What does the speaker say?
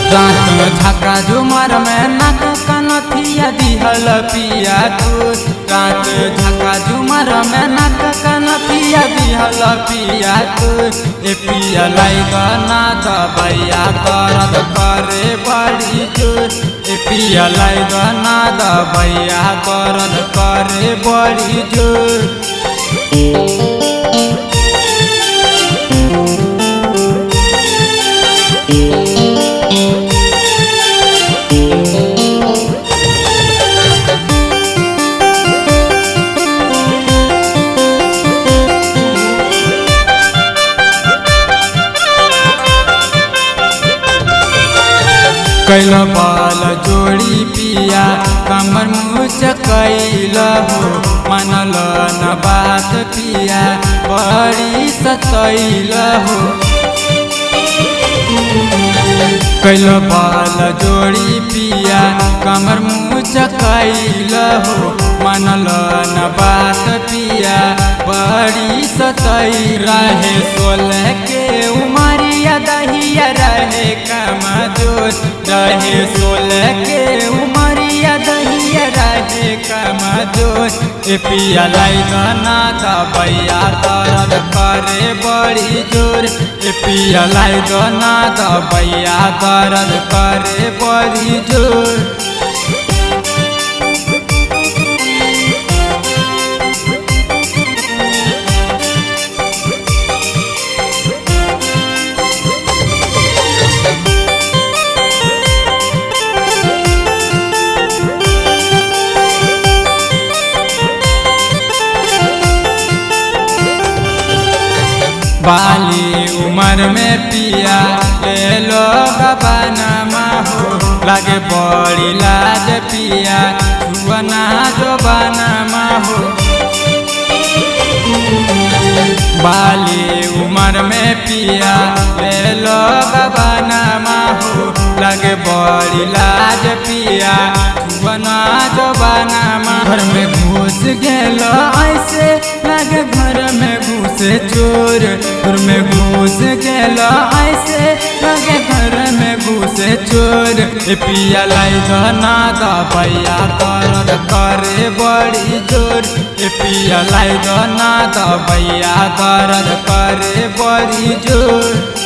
रात झका झुमर में नक कनथिया दिहल पिया तू। रात झका झुमर में नक कनथिया दिहल पिया तू। ए पिया लैगना दबैया दर्द करे बड़ी जोर। ए पिया लैगना दबैया दर्द करे बड़ी जोर। कैल बाल जोड़ी पिया कमर मुँह कैल हो। मनल न बात पिया बड़ी सतैल हो। कैल बाल जोड़ी पिया कमर मुँह कैल हो। मनल न बात पिया बड़ी सतई रहे। 16 के उमरिया दहिया रहे कमजोर रहे। 16 के उमरिया दहिया रहे कमजोर। ए पिया लैगना दबैया दर्द करे बड़ी जोर। ए पिया लैगना दबैया दर्द करे बड़ी जोर। बाली उमर में पिया ले लो गबनमा हो। लगे बड़ी लाज पिया छुअना जो बनमा हो। बाली उमर में पिया ले लो गबनमा हो। लगे बड़ी लाज पिया छुअना जो बनमा। घर में घुस गेल ऐसे लगे घर में घुसे चोर। घर में घुस गेल ऐसे लगे घर में घुसे चोर। ए पिया लैगना दबैया दर्द करे बड़ी जोर। ए पिया लैगना दबैया दर्द करे बड़ी जोर।